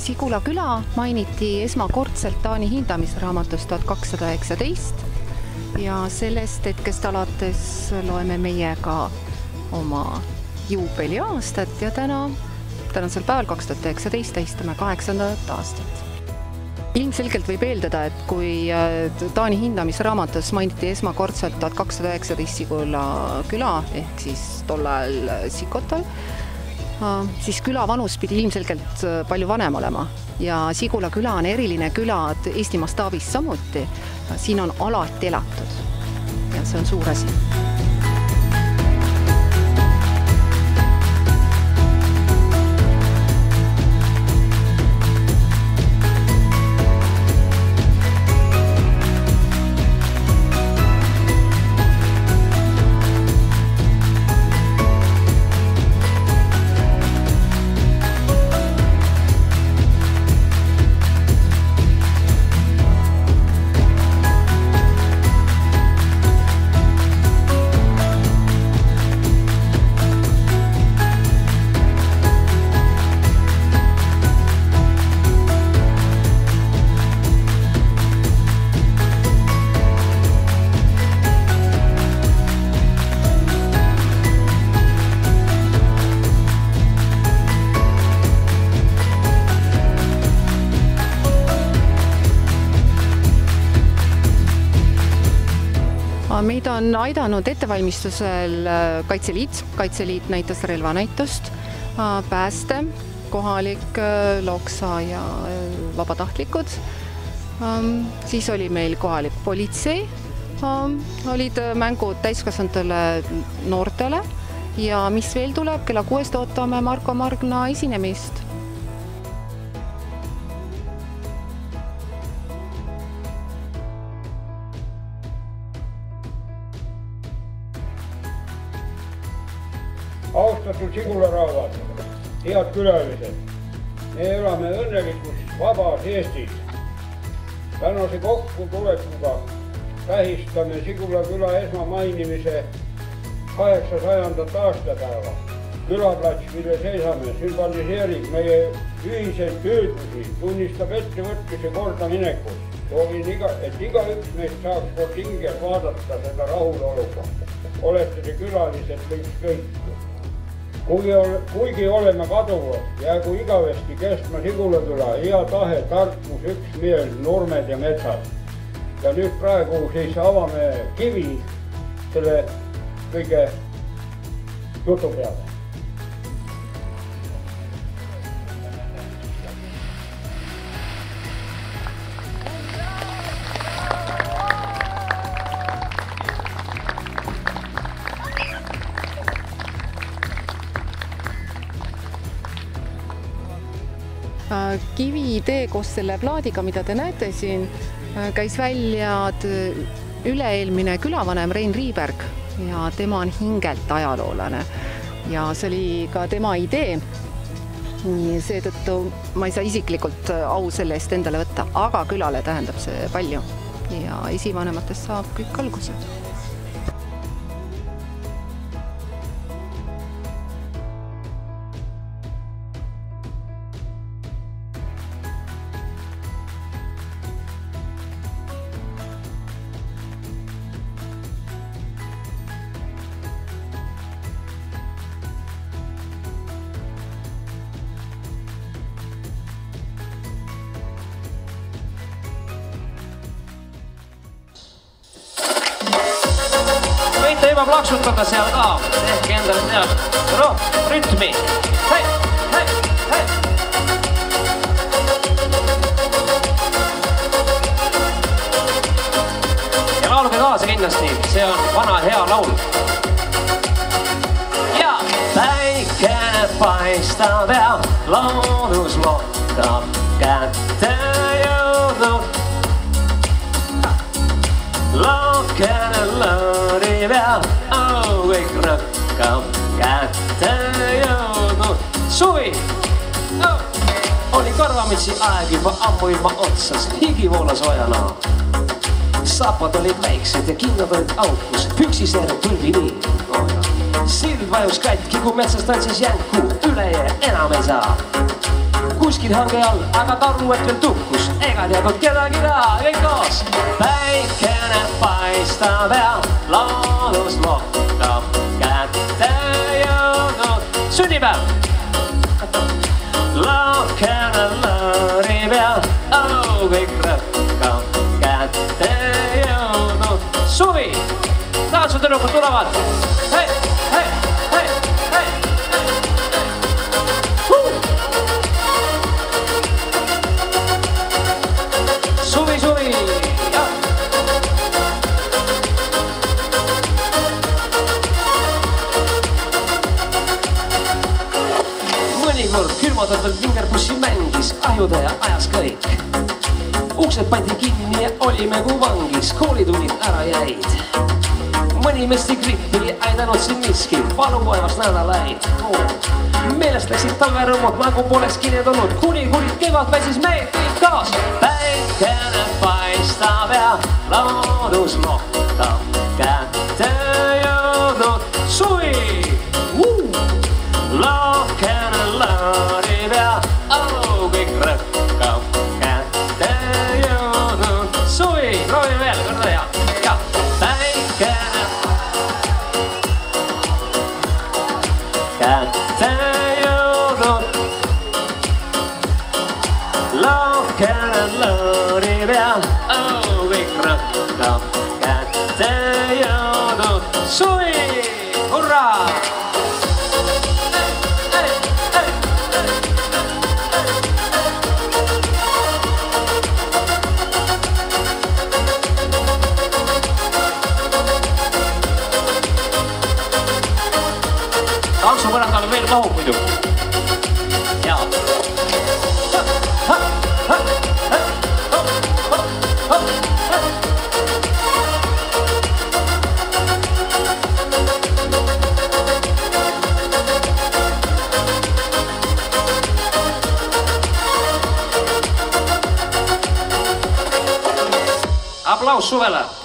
Sigula küla mainiti esmakordselt Taani hindamisraamatus 1219 ja sellest hetkest alates loeme meie ka oma juubeliaastat ja tänasel päeval 2019 tähistame 8. aastat. Ilmselgelt võib eeldada, et kui Taani hindamisraamatus mainiti esmakordselt 1219 Sigula küla ehk siis tol ajal Sikotol, siis küla vanus pidi ilmselgelt palju vanem olema ja Sigula küla on eriline küla Eesti mastaabis samuti. Siin on alati elatud ja see on suur asi. Meid on aidanud ettevalmistusel Kaitseliit näitas relvanäitust, pääste, kohalik Loksa ja vabatahtlikud. Siis oli meil kohalik politsei, olid mängud täiskasvanutele noortele ja mis veel tuleb, kella 6 ootame Marko Margna esinemist. Austatud Sigula rahvad, head külalised, me elame õnnelikus vabas Eestis. Tänase kokkutulekuga tähistame Sigula küla esmamainimise 800. aastapäeva. Külaplats, mille seisame, sümboliseerib meie ühiseid püüdlusi, tunnistab ettevõtluse kordaminekut. Soovin, et igaüks meist saaks kord hingel vaadata seda rahuloluga. Olete see külalised kõik. Kuigi oleme kaduvad, jäägu igavesti kestma Sigula küla, hea tahe, tarkus, üksmeel, nurmed ja metsad. Ja nüüd praegu siis avame kivi selle kõige jutu peale. Kiviidee koos selle plaadiga, mida te näete siin, käis välja üle-eelmine külavanem Rein Riiberg ja tema on hingelt ajaloolane ja see oli ka tema idee. Seetõttu ma ei saa isiklikult au selle eest endale võtta, aga külale tähendab see palju ja esivanematest saab kõik algused. Juba plaksutada seal ka, tehke endale tead rütmi. Hei, hei, hei! Ja lauluge kaasa kindlasti, see on vana hea laul. Ja päike paistab ja loodus loodab kätte jõudnud. Lokene lõõrib ja kõik rõkkab kätte jõudnud. Suvi! Oli karvamitsi aeg juba ammu ilma otsas, higi voolas ojana. Saapad olid väiksed ja kinnad olid aukus, püksiseered tulvini. Silv vajus katki, kui metsas tantsis jänku, üle ja enam ei saa. Kui kuskil hange all, aga karuet veel tukkus, ega teadnud kedagi taha, kõik koos. Päikene paistab ja loodus lohkab, kätte jõudnud sünnipäev. Lahkene lõõrib ja kõik rõkkab, kätte jõudnud suvi. Tantsutüdrukud tulevad. Hei, hei, hei, hei, Suvi, suvi, jah. Mõnikord külmutatud vingerpussi mängis, ajutäja ajas kõik. Uksed pandi kinni ja olime kui vangis, koolitunnid ära jäid. Mõni mesti grippi aidanud siin miski, valuvaevast nädalaid. Meelest läksid talverõmmud, nagu poleks kinedunud, kuni kevad pääsis meil kõik kaas. Päikene paistab ja loodus lohkab, kätte jõudnud suvi. Lahkene lõõrib ja kõik rõkkab, kätte jõudnud suvi. Proovime veel korda ja päikene kätte jõudnud. Lahkene lõõrib ja kõik rõkkab, kätte jõudnud suvi. Hurraa! Tantsu põrandal on veel mahub muidu. Jaa. Aplaus suvele!